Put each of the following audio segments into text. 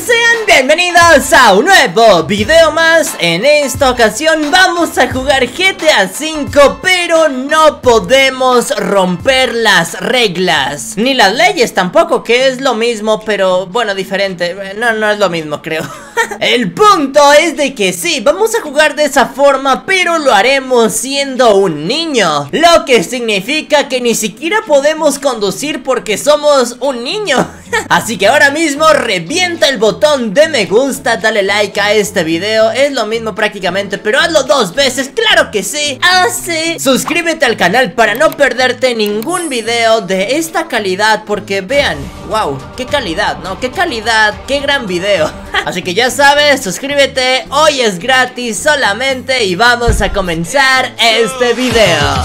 sean bienvenidos a un nuevo video más. En esta ocasión vamos a jugar GTA V, pero no podemos romper las reglas ni las leyes tampoco, que es lo mismo, pero bueno, diferente. No es lo mismo, creo. El punto es de que sí, vamos a jugar de esa forma, pero lo haremos siendo un niño, lo que significa que ni siquiera podemos conducir porque somos un niño. Así que ahora mismo revienta el botón de me gusta, dale like a este video. Es lo mismo prácticamente, pero hazlo 2 veces, claro que sí. Así, suscríbete al canal para no perderte ningún video de esta calidad, porque vean, wow, qué calidad, ¿no? Qué calidad, qué gran video. Así que ya sabes, suscríbete, hoy es gratis solamente y vamos a comenzar este video.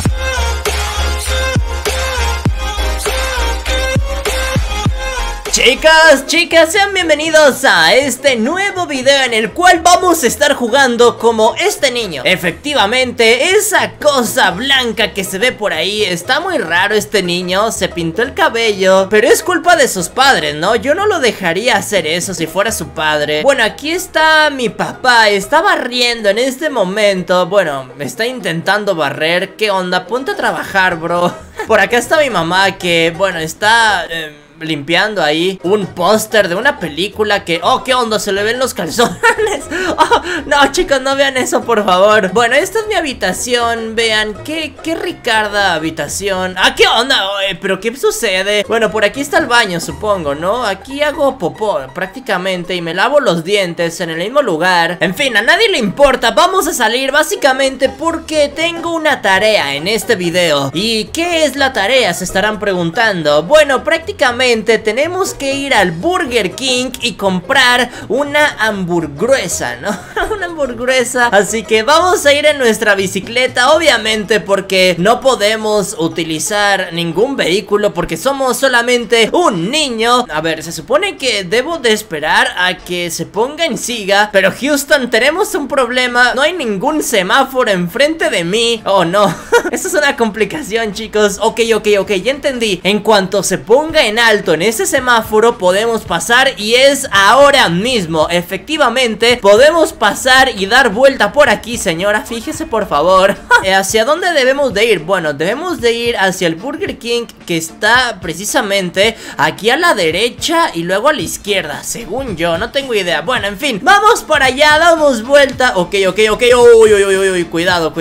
Chicas, sean bienvenidos a este nuevo video en el cual vamos a estar jugando como este niño. Efectivamente, esa cosa blanca que se ve por ahí, está muy raro este niño, se pintó el cabello, pero es culpa de sus padres, ¿no? Yo no lo dejaría hacer eso si fuera su padre. Bueno, aquí está mi papá, está barriendo en este momento, bueno, está intentando barrer. ¿Qué onda? Ponte a trabajar, bro. Por acá está mi mamá que, bueno, está... limpiando ahí un póster de una película que... Oh, ¿qué onda? Se le ven los calzones. Oh, no, chicos, no vean eso, por favor. Bueno, esta es mi habitación. Vean, qué ricarda habitación. Ah, ¿qué onda? ¿Pero qué sucede? Bueno, por aquí está el baño, supongo, ¿no? Aquí hago popó prácticamente y me lavo los dientes en el mismo lugar. En fin, a nadie le importa. Vamos a salir básicamente porque tengo una tarea en este video. ¿Y qué es la tarea? Se estarán preguntando. Bueno, prácticamente tenemos que ir al Burger King y comprar una hamburguesa, ¿no? Una hamburguesa. Así que vamos a ir en nuestra bicicleta, obviamente, porque no podemos utilizar ningún vehículo porque somos solamente un niño. A ver, se supone que debo de esperar a que se ponga en siga, pero Houston, tenemos un problema. No hay ningún semáforo enfrente de mí. Oh, no. Eso es una complicación, chicos. Ok, ya entendí. En cuanto se ponga en alto en ese semáforo podemos pasar y es ahora mismo. Efectivamente podemos pasar y dar vuelta por aquí, señora, fíjese por favor. ¿Hacia dónde debemos de ir? Bueno, debemos de ir hacia el Burger King, que está precisamente aquí a la derecha y luego a la izquierda, según yo, no tengo idea. Bueno, en fin, vamos para allá, damos vuelta. Ok, uy, cuidado.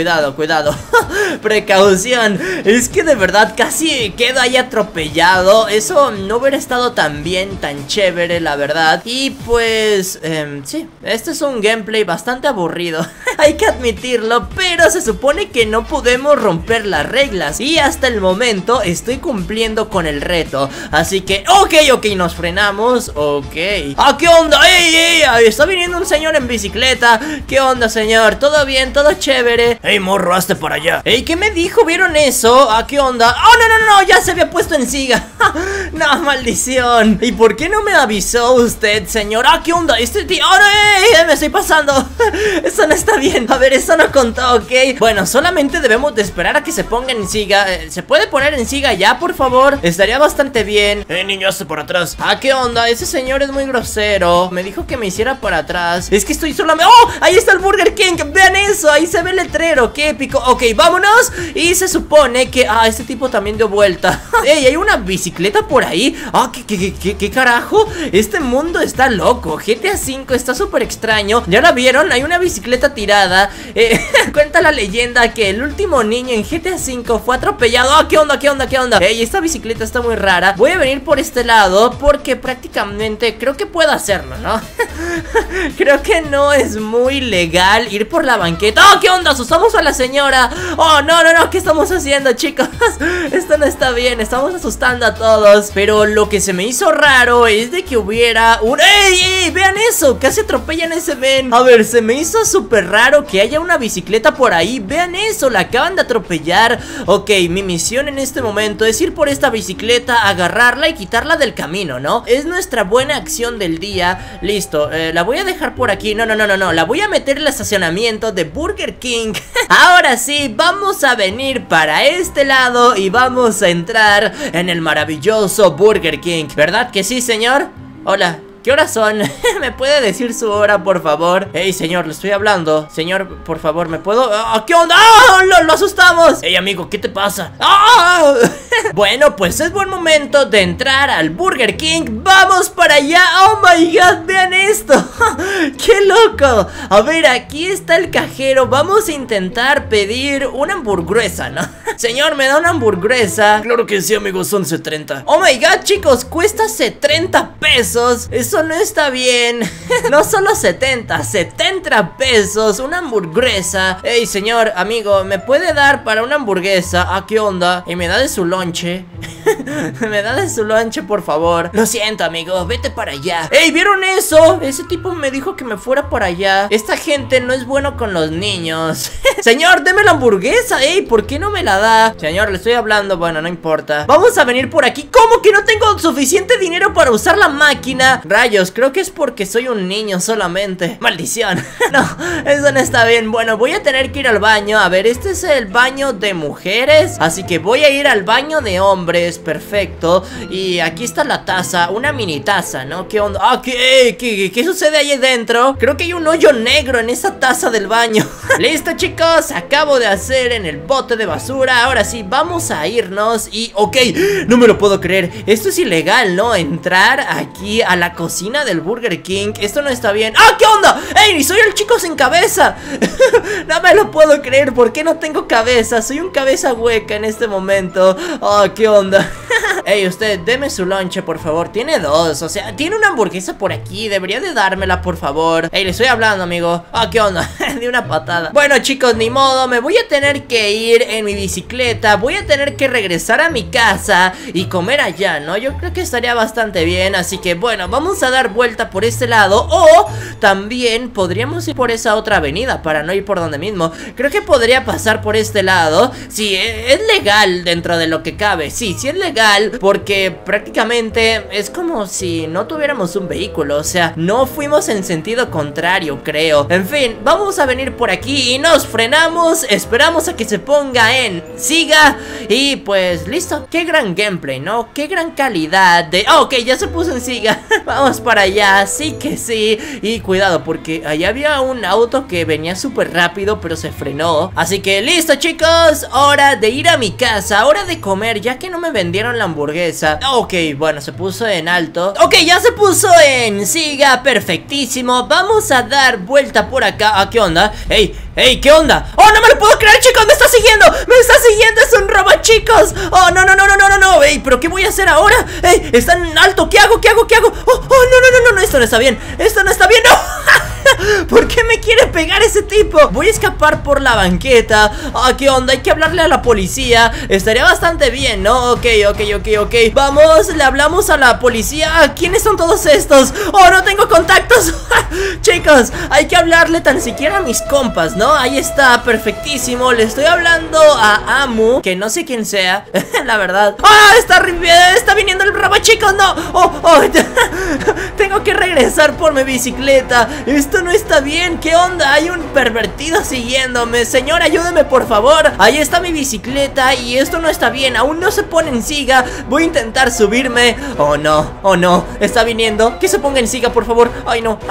Precaución. Es que de verdad casi quedo ahí atropellado. Eso no hubiera estado tan bien, tan chévere, la verdad. Y pues, sí, este es un gameplay bastante aburrido. Hay que admitirlo, pero se supone que no podemos romper las reglas y hasta el momento estoy cumpliendo con el reto. Así que, ok, nos frenamos. Ok. Ah, ¿qué onda? ¡Ey! Está viniendo un señor en bicicleta. ¿Qué onda, señor? ¿Todo bien? ¿Todo chévere? ¡Ey, morro, hazte para allá! ¡Ey, qué me dijo! ¿Vieron eso? Ah, ¿qué onda? ¡Oh, no! Ya se había puesto en siga. No, maldición. ¿Y por qué no me avisó usted, señor? Ah, ¿qué onda? Este tío... ¡Oh, no! Me estoy pasando. Eso no está bien. A ver, eso no contó, ¿ok? Bueno, solamente debemos de esperar a que se ponga en siga. ¿Se puede poner en siga ya, por favor? Estaría bastante bien. Niño, hazte por atrás. Ah, ¿qué onda? Ese señor es muy grosero. Me dijo que me hiciera para atrás. Es que estoy solamente... ¡Oh! Ahí está el Burger King. Vean eso. Ahí se ve el letrero. ¡Qué épico! Ok, vámonos. Y se supone que... Ah, este tipo también dio vuelta. ¡Ey! Hay una bicicleta por ahí. Ah, ¿qué carajo? Este mundo está loco. GTA V está súper extraño. ¿Ya la vieron? Hay una bicicleta tirada. Cuenta la leyenda que el último niño en GTA V fue atropellado. Ah, ¿qué onda? Ey, esta bicicleta está muy rara. Voy a venir por este lado porque prácticamente creo que puedo hacerlo, ¿no? Creo que no es muy legal ir por la banqueta. ¡Oh, qué onda! Asustamos a la señora. ¡Oh, no! ¿Qué estamos haciendo, chicos? Esto no está bien. Estamos asustando a todos. Pero lo que se me hizo raro es de que hubiera un... ¡Ey! Vean eso, casi atropellan a ese men. A ver, se me hizo súper raro que haya una bicicleta por ahí. Vean eso, la acaban de atropellar. Ok, mi misión en este momento es ir por esta bicicleta, agarrarla y quitarla del camino, ¿no? Es nuestra buena acción del día. Listo, la voy a dejar por aquí. No, la voy a meter en el estacionamiento de Burger King. Ahora sí, vamos a venir para este lado y vamos a entrar en el maravilloso Burger King. ¿Verdad que sí, señor? Hola. ¿Qué horas son? ¿Me puede decir su hora, por favor? Ey, señor, le estoy hablando. Señor, por favor, ¿me puedo...? ¿Qué onda? ¡Ah! ¡Lo asustamos! Ey, amigo, ¿qué te pasa? ¡Ah! Bueno, pues es buen momento de entrar al Burger King. ¡Vamos para allá! ¡Oh, my God! ¡Vean esto! ¡Qué loco! A ver, aquí está el cajero. Vamos a intentar pedir una hamburguesa, ¿no? Señor, ¿me da una hamburguesa? Claro que sí, amigo, son 70. ¡Oh, my God, chicos! Cuesta 70 pesos. Eso no está bien. No solo 70 pesos. Una hamburguesa. Ey, señor, amigo, ¿me puede dar para una hamburguesa? ¿Qué onda? ¿Y me da de su lonche? ¿Me da de su lonche, por favor? Lo siento, amigo, vete para allá. ¡Ey! ¿Vieron eso? Ese tipo me dijo que me fuera para allá. Esta gente no es bueno con los niños. Señor, deme la hamburguesa. ¡Ey! ¿Por qué no me la da? Señor, le estoy hablando. Bueno, no importa. Vamos a venir por aquí. ¿Cómo que no tengo suficiente dinero para usar la máquina? Rayos, creo que es porque soy un niño solamente. Maldición. No, eso no está bien. Bueno, voy a tener que ir al baño. A ver, este es el baño de mujeres, así que voy a ir al baño de hombres. Perfecto. Y aquí está la taza, una mini taza, ¿no? ¿Qué onda? ¿Qué sucede ahí dentro? Creo que hay un hoyo negro en esa taza del baño. Listo, chicos, acabo de hacer en el bote de basura. Ahora sí, vamos a irnos. Y, ok, no me lo puedo creer. Esto es ilegal, ¿no? Entrar aquí a la cocina del Burger King. Esto no está bien. ¿Qué onda? ¡Ey! Soy el chico sin cabeza. No me lo puedo creer. ¿Por qué no tengo cabeza? Soy un cabeza hueca en este momento. ¿Qué onda? Ey, usted, deme su lonche, por favor. Tiene dos, o sea, tiene una hamburguesa por aquí. Debería de dármela, por favor. Ey, le estoy hablando, amigo. ¿Qué onda? De una patada. Bueno, chicos, ni modo. Me voy a tener que ir en mi bicicleta. Voy a tener que regresar a mi casa y comer allá, ¿no? Yo creo que estaría bastante bien. Así que, bueno, vamos a dar vuelta por este lado. O también podríamos ir por esa otra avenida para no ir por donde mismo. Creo que podría pasar por este lado. Sí, es legal dentro de lo que cabe. Sí es legal, porque prácticamente es como si no tuviéramos un vehículo. O sea, no fuimos en sentido contrario, creo. En fin, vamos a venir por aquí y nos frenamos. Esperamos a que se ponga en siga. Y pues listo, qué gran gameplay, ¿no? Qué gran calidad de... ok, ya se puso en siga. Vamos para allá, sí que sí. Y cuidado, porque allá había un auto que venía súper rápido, pero se frenó. Así que listo, chicos, hora de ir a mi casa, hora de comer, ya que no me vendieron la hamburguesa. Ok, bueno, se puso en alto. Ok, ya se puso en siga, perfectísimo. Vamos a dar vuelta por acá. ¿Qué onda? Ey, ¿qué onda? No me lo puedo creer, chicos, me está siguiendo. Me está siguiendo, es un robo, chicos. No. Ey, pero ¿qué voy a hacer ahora? Ey, está en alto, ¿qué hago? No, esto no está bien. No. ¿Por qué me quiere pegar ese tipo? Voy a escapar por la banqueta. ¿Qué onda? Hay que hablarle a la policía. Estaría bastante bien, ¿no? Ok. Vamos, le hablamos a la policía. ¿Quiénes son todos estos? No tengo contactos. Chicos, hay que hablarle tan siquiera a mis compas, ¿no? Ahí está, perfectísimo. Le estoy hablando a Amu, que no sé quién sea, la verdad. Está viniendo el robo, chicos, no. Tengo que regresar por mi bicicleta. Esto no está bien, ¿qué onda? Hay un pervertido siguiéndome. Señor, ayúdeme, por favor. Ahí está mi bicicleta y esto no está bien. Aún no se pone en siga. Voy a intentar subirme. Oh no, está viniendo. Que se ponga en siga, por favor. Ay no.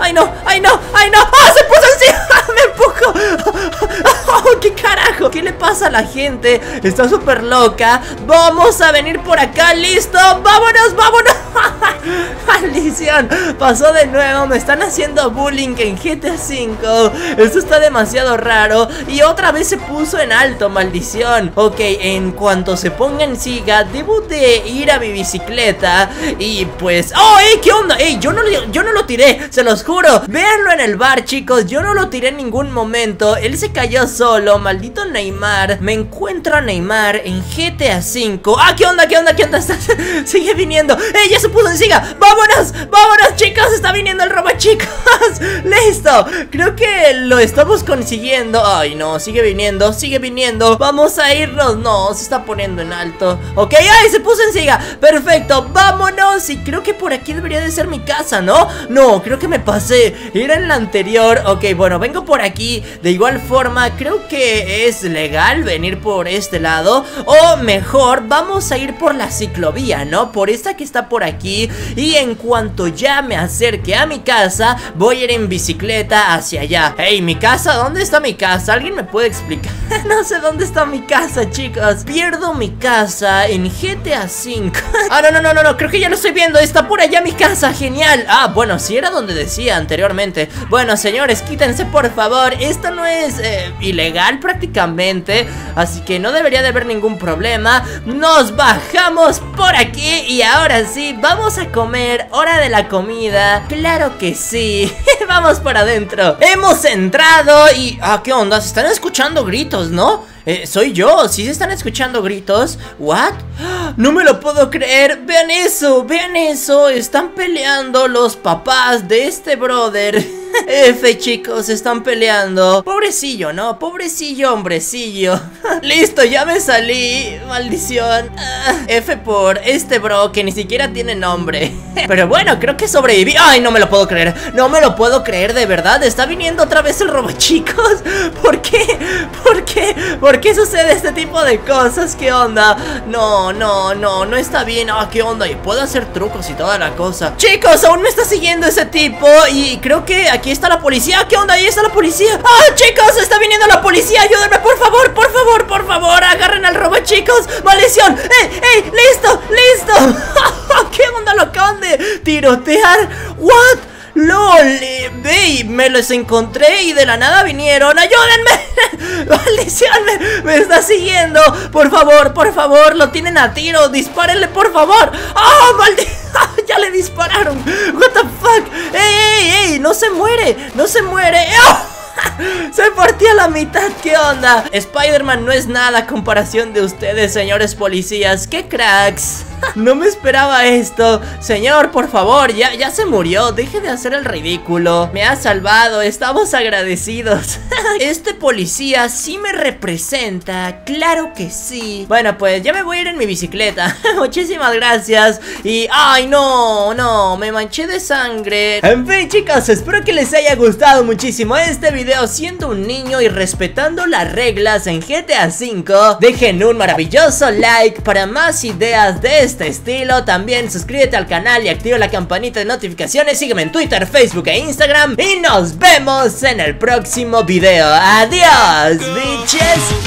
Se puso en siga. Me empujo. ¿Qué carajo? ¿Qué le pasa a la gente? Está súper loca. Vamos a venir por acá, listo. Vámonos. Maldición, pasó de nuevo. Me están haciendo bullying en GTA V. Esto está demasiado raro. Y otra vez se puso en alto, maldición. Ok, en cuanto se ponga en siga, debo de ir a mi bicicleta. Y pues... ¿qué onda? Yo no lo tiré, se los juro. Véanlo en el bar, chicos. Yo no lo tiré en ningún momento. Él se cayó solo, maldito Neymar. Me encuentro a Neymar en GTA V. ¿Qué onda? Sigue viniendo. Ya se puso en siga. Vámonos, chicos. Está viniendo el robo, chicos. Listo, creo que lo estamos consiguiendo. Ay no, sigue viniendo. Vamos a irnos. No, se está poniendo en alto. Ok, se puso en siga. Perfecto, vámonos. Y creo que por aquí debería de ser mi casa, ¿no? No, creo que me pasé. Era en la anterior. Ok, bueno, vengo por aquí. De igual forma, creo que es legal venir por este lado. O mejor, vamos a ir por la ciclovía, ¿no? Por esta que está por aquí. Y en cuanto cuanto ya me acerque a mi casa, voy a ir en bicicleta hacia allá. Hey, ¿mi casa? ¿Dónde está mi casa? ¿Alguien me puede explicar? No sé dónde está mi casa, chicos. Pierdo mi casa en GTA V. Ah, no, creo que ya lo estoy viendo. Está por allá mi casa, genial. Ah, bueno, sí era donde decía anteriormente. Bueno, señores, quítense por favor. Esto no es ilegal prácticamente, así que no debería de haber ningún problema. Nos bajamos por aquí y ahora sí, vamos a comer. Hora de la comida. Claro que sí. Vamos por adentro. Hemos entrado y... Ah, ¿qué onda? Se están escuchando gritos, ¿no? Soy yo, ¿sí se están escuchando gritos? ¿What? No me lo puedo creer. Vean eso, están peleando los papás de este brother. F, chicos, están peleando. Pobrecillo, ¿no? Pobrecillo, hombrecillo. Listo, ya me salí. Maldición. F por este bro que ni siquiera tiene nombre. Pero bueno, creo que sobreviví. Ay, no me lo puedo creer. No me lo puedo creer, de verdad. Está viniendo otra vez el robo, chicos. ¿Por qué sucede este tipo de cosas? ¿Qué onda? No está bien. Ah, ¿qué onda? Y puedo hacer trucos y toda la cosa. Chicos, aún me está siguiendo ese tipo. Y creo que aquí está la policía. ¿Qué onda? Ahí está la policía. ¡Ah, chicos! ¡Está viniendo la policía! ¡Ayúdenme, por favor! ¡Por favor! ¡Agarren al robo, chicos! ¡Maldición! ¡Ey! ¡Listo! ¿Qué onda? Lo acaban de tirotear. ¿What? ¡Lol! Ve, me los encontré y de la nada vinieron. ¡Ayúdenme! ¡Maldición! Me está siguiendo. Por favor, lo tienen a tiro. Dispárenle, por favor. ¡Ah, maldición! Ya le dispararon. What the fuck. ¡Ey! No se muere. ¡Oh! Se partió a la mitad, ¿qué onda? Spider-Man no es nada a comparación de ustedes, señores policías. ¡Qué cracks! No me esperaba esto. Señor, por favor, ya se murió. Deje de hacer el ridículo. Me ha salvado, estamos agradecidos. Este policía sí me representa. Claro que sí. Bueno, pues ya me voy a ir en mi bicicleta. Muchísimas gracias. Y, ay, no, me manché de sangre. En fin, chicos, espero que les haya gustado muchísimo este video. Siendo un niño y respetando las reglas en GTA V. Dejen un maravilloso like para más ideas de este estilo. También suscríbete al canal y activa la campanita de notificaciones. Sígueme en Twitter, Facebook e Instagram. Y nos vemos en el próximo video. Adiós, bitches.